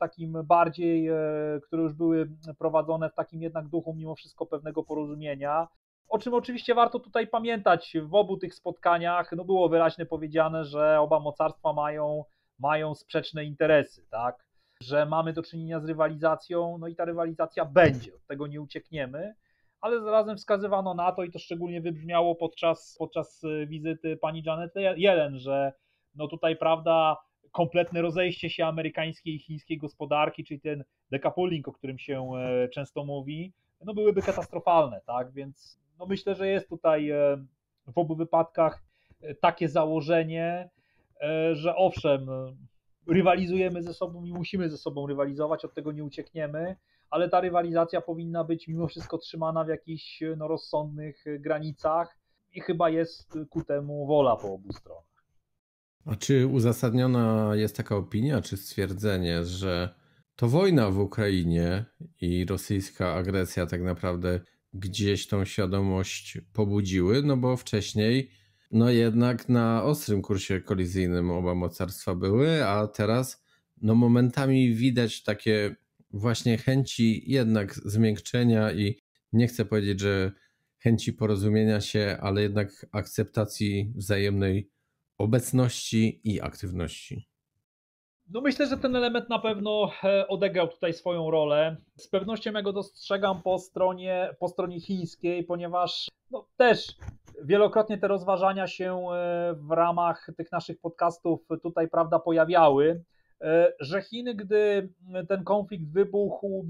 które już były prowadzone w takim jednak duchu mimo wszystko pewnego porozumienia. O czym oczywiście warto tutaj pamiętać, w obu tych spotkaniach było wyraźnie powiedziane, że oba mocarstwa mają sprzeczne interesy, tak? Że mamy do czynienia z rywalizacją, i ta rywalizacja będzie, od tego nie uciekniemy, ale zarazem wskazywano na to, i to szczególnie wybrzmiało podczas wizyty pani Janet Yellen, że tutaj, prawda, kompletne rozejście się amerykańskiej i chińskiej gospodarki, czyli ten decoupling, o którym się często mówi, byłyby katastrofalne, tak? Więc myślę, że jest tutaj w obu wypadkach takie założenie, że owszem, rywalizujemy ze sobą i musimy ze sobą rywalizować, od tego nie uciekniemy, ale ta rywalizacja powinna być mimo wszystko trzymana w jakichś rozsądnych granicach i chyba jest ku temu wola po obu stronach. A czy uzasadniona jest taka opinia, czy stwierdzenie, że to wojna w Ukrainie i rosyjska agresja tak naprawdę gdzieś tą świadomość pobudziły, bo wcześniej jednak na ostrym kursie kolizyjnym oba mocarstwa były, a teraz momentami widać takie właśnie chęci jednak zmiękczenia i nie chcę powiedzieć, że chęci porozumienia się, ale jednak akceptacji wzajemnej obecności i aktywności. Myślę, że ten element na pewno odegrał tutaj swoją rolę. Z pewnością ja go dostrzegam po stronie chińskiej, ponieważ też wielokrotnie te rozważania się w ramach tych naszych podcastów tutaj, prawda, pojawiały, że Chiny, gdy ten konflikt wybuchł,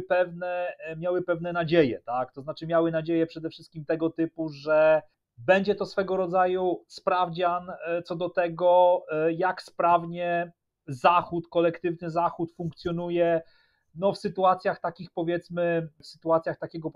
miały pewne nadzieje, tak? To znaczy miały nadzieję przede wszystkim tego typu, że będzie to swego rodzaju sprawdzian co do tego, jak sprawnie kolektywny Zachód funkcjonuje w sytuacjach takich takiego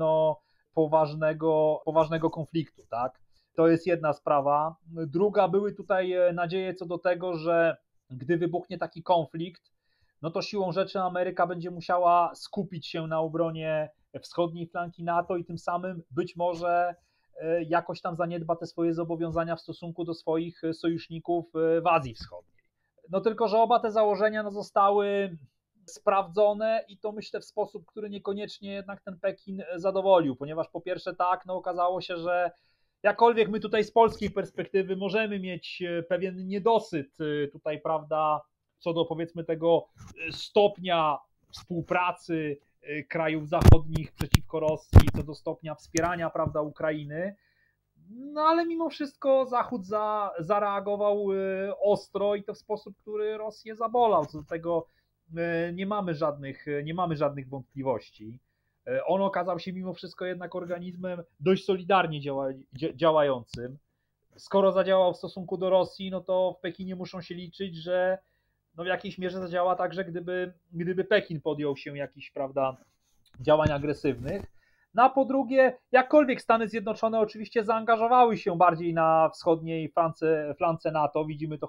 poważnego konfliktu, tak? To jest jedna sprawa. Druga, były tutaj nadzieje co do tego, że gdy wybuchnie taki konflikt, no to siłą rzeczy Ameryka będzie musiała skupić się na obronie wschodniej flanki NATO i tym samym być może jakoś tam zaniedba te swoje zobowiązania w stosunku do swoich sojuszników w Azji Wschodniej. No tylko, że oba te założenia no, zostały sprawdzone i to myślę w sposób, który niekoniecznie jednak ten Pekin zadowolił, ponieważ po pierwsze tak, no okazało się, że jakkolwiek my tutaj z polskiej perspektywy możemy mieć pewien niedosyt tutaj, prawda, co do powiedzmy tego stopnia współpracy krajów zachodnich przeciwko Rosji, co do stopnia wspierania, prawda, Ukrainy, no ale mimo wszystko Zachód zareagował ostro i to w sposób, który Rosję zabolał. Co do tego nie mamy żadnych wątpliwości. On okazał się mimo wszystko jednak organizmem dość solidarnie działającym. Skoro zadziałał w stosunku do Rosji, no to w Pekinie muszą się liczyć, że no w jakiejś mierze zadziała także, gdyby Pekin podjął się jakichś, prawda, działań agresywnych. No a po drugie, jakkolwiek Stany Zjednoczone oczywiście zaangażowały się bardziej na wschodniej flance NATO, widzimy to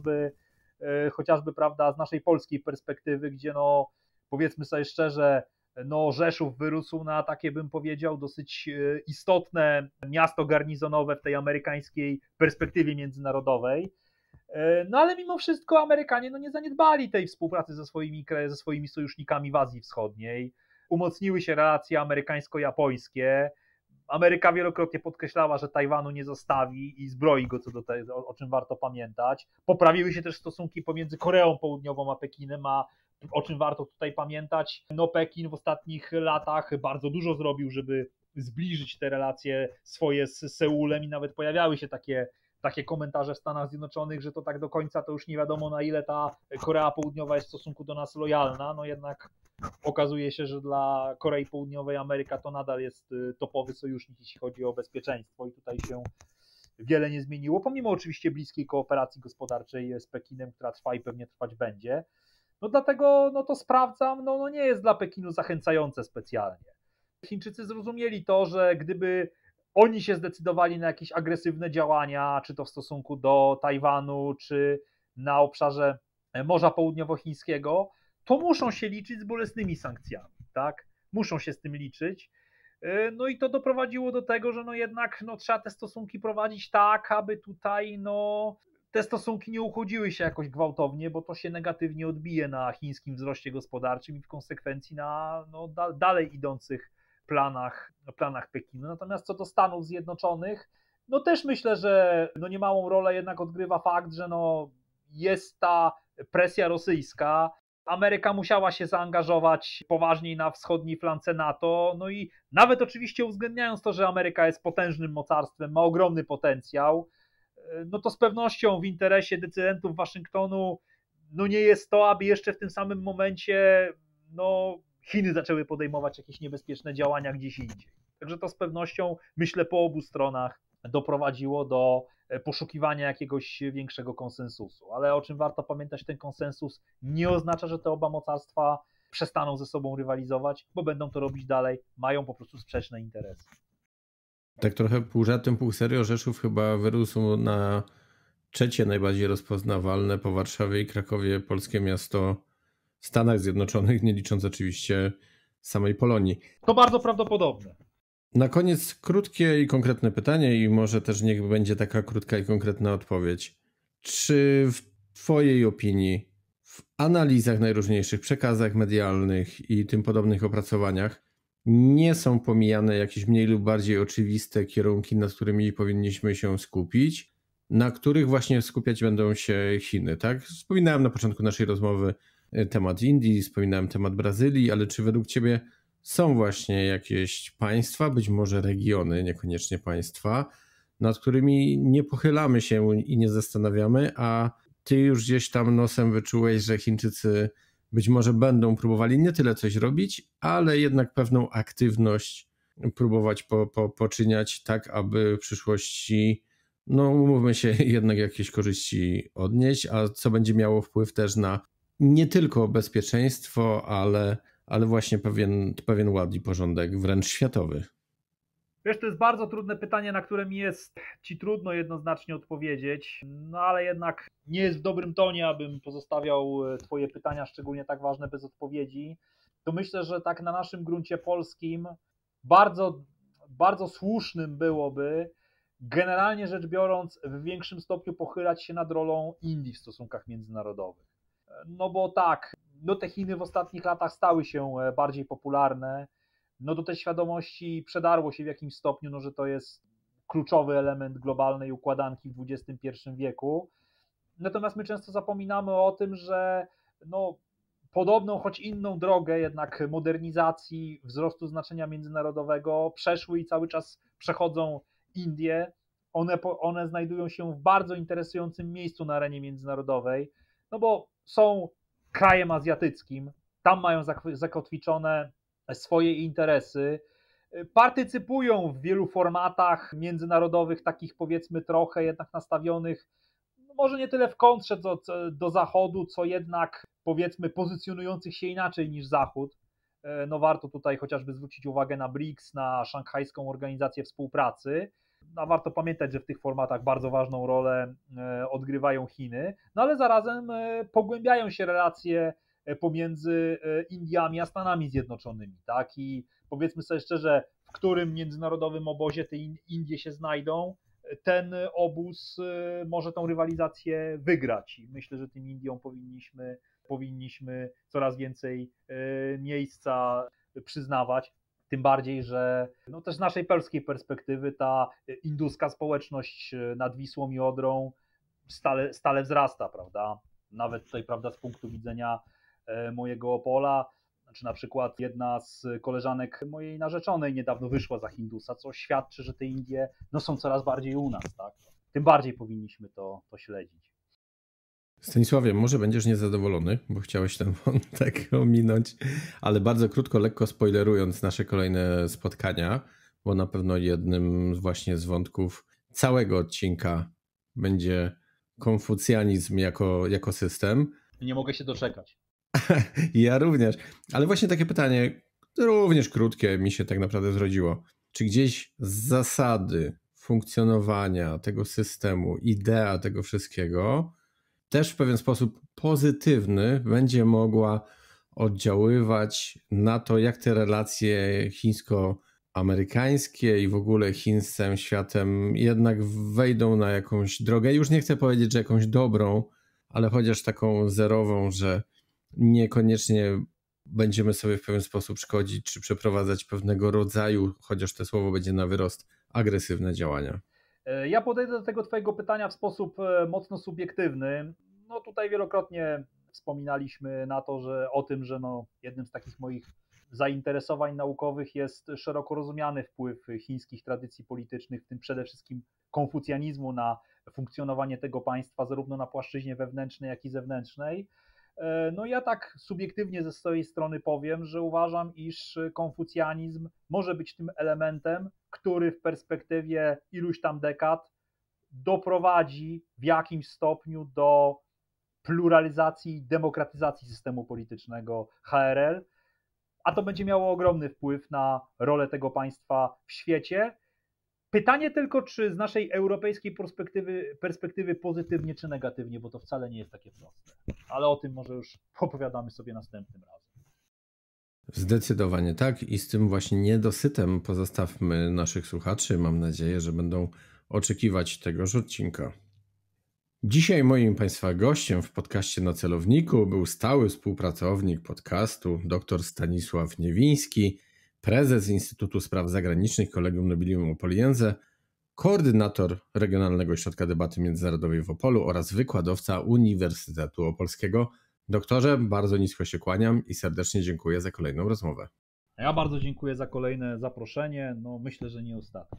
chociażby, prawda, z naszej polskiej perspektywy, gdzie no powiedzmy sobie szczerze, no Rzeszów wyrósł na takie, bym powiedział, dosyć istotne miasto garnizonowe w tej amerykańskiej perspektywie międzynarodowej. No ale mimo wszystko Amerykanie no nie zaniedbali tej współpracy ze swoimi sojusznikami w Azji Wschodniej. Umocniły się relacje amerykańsko-japońskie. Ameryka wielokrotnie podkreślała, że Tajwanu nie zostawi i zbroi go co do tego, o czym warto pamiętać. Poprawiły się też stosunki pomiędzy Koreą Południową a Pekinem, a o czym warto tutaj pamiętać, no Pekin w ostatnich latach bardzo dużo zrobił, żeby zbliżyć te relacje swoje z Seulem i nawet pojawiały się takie komentarze w Stanach Zjednoczonych, że to tak do końca to już nie wiadomo, na ile ta Korea Południowa jest w stosunku do nas lojalna, no jednak okazuje się, że dla Korei Południowej Ameryka to nadal jest topowy sojusznik, jeśli chodzi o bezpieczeństwo i tutaj się wiele nie zmieniło, pomimo oczywiście bliskiej kooperacji gospodarczej z Pekinem, która trwa i pewnie trwać będzie. No dlatego no to sprawdzam, no nie jest dla Pekinu zachęcające specjalnie. Chińczycy zrozumieli to, że gdyby oni się zdecydowali na jakieś agresywne działania, czy to w stosunku do Tajwanu, czy na obszarze Morza Południowochińskiego, to muszą się liczyć z bolesnymi sankcjami, tak? Muszą się z tym liczyć. No i to doprowadziło do tego, że no jednak no trzeba te stosunki prowadzić tak, aby tutaj no te stosunki nie uchodziły się jakoś gwałtownie, bo to się negatywnie odbije na chińskim wzroście gospodarczym i w konsekwencji na no, dalej idących planach Pekinu. Natomiast co do Stanów Zjednoczonych, no też myślę, że no niemałą rolę jednak odgrywa fakt, że no jest ta presja rosyjska. Ameryka musiała się zaangażować poważniej na wschodniej flance NATO, no i nawet oczywiście uwzględniając to, że Ameryka jest potężnym mocarstwem, ma ogromny potencjał, no to z pewnością w interesie decydentów Waszyngtonu no nie jest to, aby jeszcze w tym samym momencie no Chiny zaczęły podejmować jakieś niebezpieczne działania gdzieś indziej. Także to z pewnością, myślę, po obu stronach doprowadziło do poszukiwania jakiegoś większego konsensusu. Ale o czym warto pamiętać, ten konsensus nie oznacza, że te oba mocarstwa przestaną ze sobą rywalizować, bo będą to robić dalej, mają po prostu sprzeczne interesy. Tak trochę pół żartem, pół serio, Rzeszów chyba wyrósł na trzecie najbardziej rozpoznawalne po Warszawie i Krakowie polskie miasto w Stanach Zjednoczonych, nie licząc oczywiście samej Polonii. To bardzo prawdopodobne. Na koniec krótkie i konkretne pytanie i może też niech będzie taka krótka i konkretna odpowiedź. Czy w Twojej opinii w analizach najróżniejszych, przekazach medialnych i tym podobnych opracowaniach nie są pomijane jakieś mniej lub bardziej oczywiste kierunki, nad którymi powinniśmy się skupić, na których właśnie skupiać będą się Chiny, tak? Wspominałem na początku naszej rozmowy temat Indii, wspominałem temat Brazylii, ale czy według Ciebie są właśnie jakieś państwa, być może regiony, niekoniecznie państwa, nad którymi nie pochylamy się i nie zastanawiamy, a Ty już gdzieś tam nosem wyczułeś, że Chińczycy być może będą próbowali nie tyle coś robić, ale jednak pewną aktywność próbować poczyniać tak, aby w przyszłości, no umówmy się, jednak jakieś korzyści odnieść, a co będzie miało wpływ też na nie tylko bezpieczeństwo, ale właśnie pewien ład i porządek wręcz światowy. Wiesz, to jest bardzo trudne pytanie, na które mi jest ci trudno jednoznacznie odpowiedzieć, no ale jednak nie jest w dobrym tonie, abym pozostawiał twoje pytania, szczególnie tak ważne, bez odpowiedzi. To myślę, że tak na naszym gruncie polskim bardzo, bardzo słusznym byłoby, generalnie rzecz biorąc, w większym stopniu pochylać się nad rolą Indii w stosunkach międzynarodowych. No bo tak, no te Chiny w ostatnich latach stały się bardziej popularne, no do tej świadomości przedarło się w jakimś stopniu, no, że to jest kluczowy element globalnej układanki w XXI wieku. Natomiast my często zapominamy o tym, że no, podobną, choć inną drogę jednak modernizacji, wzrostu znaczenia międzynarodowego przeszły i cały czas przechodzą Indie. One znajdują się w bardzo interesującym miejscu na arenie międzynarodowej, no bo są krajem azjatyckim, tam mają zakotwiczone swoje interesy, partycypują w wielu formatach międzynarodowych, takich powiedzmy trochę jednak nastawionych, może nie tyle w kontrze do Zachodu, co jednak powiedzmy pozycjonujących się inaczej niż Zachód. No warto tutaj chociażby zwrócić uwagę na BRICS, na Szanghajską Organizację Współpracy. No warto pamiętać, że w tych formatach bardzo ważną rolę odgrywają Chiny, no ale zarazem pogłębiają się relacje pomiędzy Indiami a Stanami Zjednoczonymi, tak? I powiedzmy sobie szczerze, w którym międzynarodowym obozie te Indie się znajdą, ten obóz może tą rywalizację wygrać. I myślę, że tym Indiom powinniśmy coraz więcej miejsca przyznawać. Tym bardziej, że no też z naszej polskiej perspektywy ta induska społeczność nad Wisłą i Odrą stale wzrasta, prawda? Nawet tutaj, prawda, z punktu widzenia mojego Opola, czy na przykład jedna z koleżanek mojej narzeczonej niedawno wyszła za Hindusa, co świadczy, że te Indie no, są coraz bardziej u nas, tak? Tym bardziej powinniśmy to śledzić. Stanisławie, może będziesz niezadowolony, bo chciałeś ten wątek ominąć, ale bardzo krótko, lekko spoilerując nasze kolejne spotkania, bo na pewno jednym właśnie z wątków całego odcinka będzie konfucjanizm jako system. Nie mogę się doczekać. Ja również, ale właśnie takie pytanie, również krótkie, mi się tak naprawdę zrodziło. Czy gdzieś zasady funkcjonowania tego systemu, idea tego wszystkiego też w pewien sposób pozytywny będzie mogła oddziaływać na to, jak te relacje chińsko-amerykańskie i w ogóle Chin z całym światem jednak wejdą na jakąś drogę. Już nie chcę powiedzieć, że jakąś dobrą, ale chociaż taką zerową, że niekoniecznie będziemy sobie w pewien sposób szkodzić czy przeprowadzać pewnego rodzaju, chociaż to słowo będzie na wyrost, agresywne działania. Ja podejdę do tego twojego pytania w sposób mocno subiektywny. No tutaj wielokrotnie wspominaliśmy o tym, że no jednym z takich moich zainteresowań naukowych jest szeroko rozumiany wpływ chińskich tradycji politycznych, w tym przede wszystkim konfucjanizmu na funkcjonowanie tego państwa, zarówno na płaszczyźnie wewnętrznej, jak i zewnętrznej. No ja tak subiektywnie ze swojej strony powiem, że uważam, iż konfucjanizm może być tym elementem, który w perspektywie iluś tam dekad doprowadzi w jakimś stopniu do pluralizacji i demokratyzacji systemu politycznego HRL, a to będzie miało ogromny wpływ na rolę tego państwa w świecie. Pytanie tylko, czy z naszej europejskiej perspektywy pozytywnie czy negatywnie, bo to wcale nie jest takie proste. Ale o tym może już opowiadamy sobie następnym razem. Zdecydowanie tak i z tym właśnie niedosytem pozostawmy naszych słuchaczy. Mam nadzieję, że będą oczekiwać tegoż odcinka. Dzisiaj moim Państwa gościem w podcaście Na Celowniku był stały współpracownik podcastu dr Stanisław Niewiński, prezes Instytutu Spraw Zagranicznych Collegium Nobilium Opoliense, koordynator Regionalnego Ośrodka Debaty Międzynarodowej w Opolu oraz wykładowca Uniwersytetu Opolskiego. Doktorze, bardzo nisko się kłaniam i serdecznie dziękuję za kolejną rozmowę. Ja bardzo dziękuję za kolejne zaproszenie. No myślę, że nie ostatnie.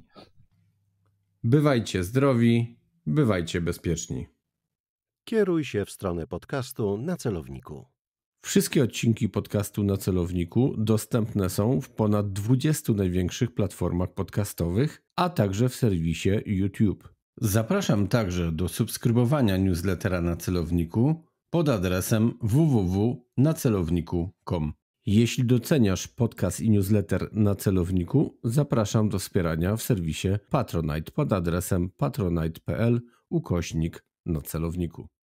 Bywajcie zdrowi, bywajcie bezpieczni. Kieruj się w stronę podcastu Na Celowniku. Wszystkie odcinki podcastu Na Celowniku dostępne są w ponad 20 największych platformach podcastowych, a także w serwisie YouTube. Zapraszam także do subskrybowania newslettera Na Celowniku pod adresem www.nacelowniku.com. Jeśli doceniasz podcast i newsletter na celowniku, zapraszam do wspierania w serwisie Patronite pod adresem patronite.pl/na celowniku.